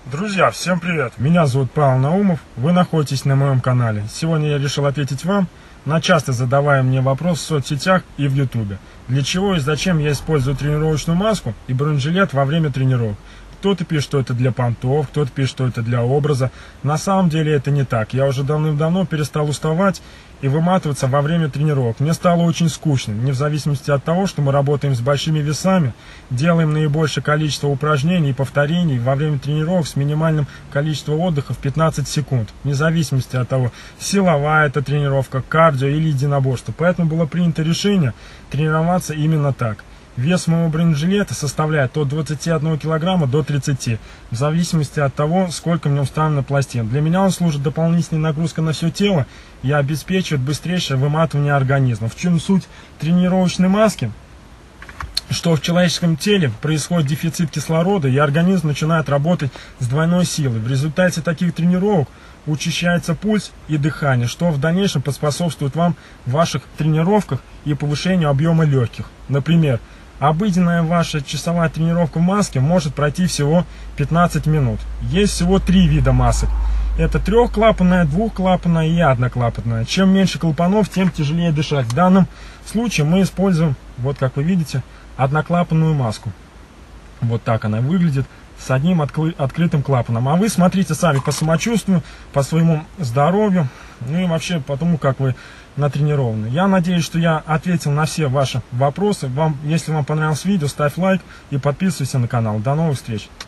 Друзья, всем привет! Меня зовут Павел Наумов, вы находитесь на моем канале. Сегодня я решил ответить вам на часто задаваемый мне вопрос в соцсетях и в ютубе. Для чего и зачем я использую тренировочную маску и бронежилет во время тренировок? Кто-то пишет, что это для понтов, кто-то пишет, что это для образа. На самом деле это не так. Я уже давным-давно перестал уставать и выматываться во время тренировок. Мне стало очень скучно, вне зависимости от того, что мы работаем с большими весами, делаем наибольшее количество упражнений и повторений во время тренировок с минимальным количеством отдыха в 15 секунд, вне зависимости от того, силовая это тренировка, кардио или единоборство. Поэтому было принято решение тренироваться именно так. Вес моего бронежилета составляет от 21 килограмма до 30, в зависимости от того, сколько в нем вставлено пластин. Для меня он служит дополнительной нагрузкой на все тело и обеспечивает быстрейшее выматывание организма. В чем суть тренировочной маски? Что в человеческом теле происходит дефицит кислорода, и организм начинает работать с двойной силой. В результате таких тренировок учащается пульс и дыхание, что в дальнейшем поспособствует вам в ваших тренировках и повышению объема легких. Например, обыденная ваша часовая тренировка в маске может пройти всего 15 минут. Есть всего 3 вида масок. Это трехклапанная, двухклапанная и одноклапанная. Чем меньше клапанов, тем тяжелее дышать. В данном случае мы используем, вот как вы видите, одноклапанную маску. Вот так она выглядит, с одним открытым клапаном. А вы смотрите сами по самочувствию, по своему здоровью, ну и вообще по тому, как вы натренированы. Я надеюсь, что я ответил на все ваши вопросы. Если вам понравилось видео, ставь лайк и подписывайся на канал. До новых встреч!